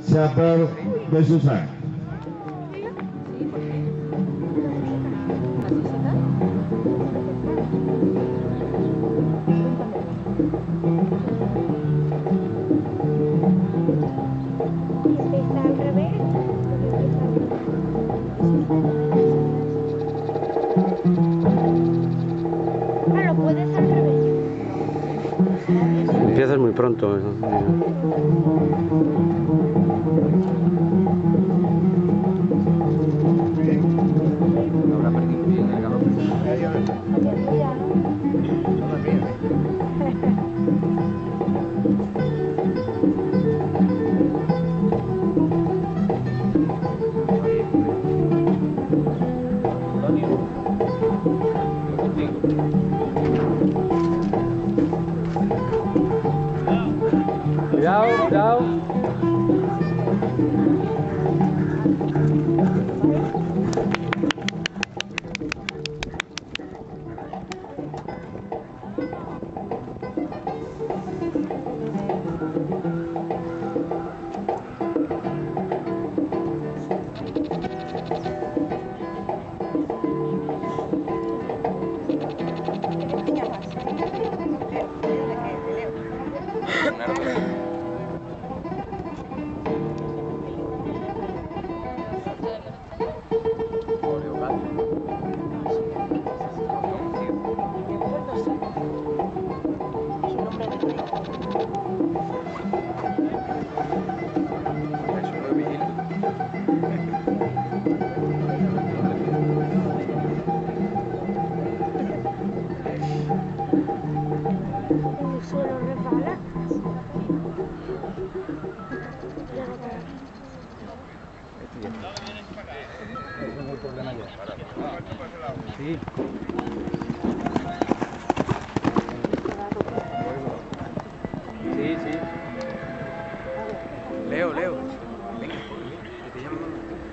Sabor de Susan. Lo puedes al revés. Empiezas muy pronto. Habrá perdido bien el galope. Cuidado, cuidado. El suelo resbala. No hay problema ya. Sí. Sí, sí. Leo. Venga, que te llamo.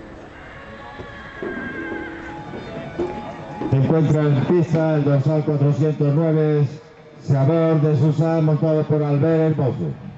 Se encuentra en pista el dorsal 409, Sabor de Susan, montado por Albert Hermoso.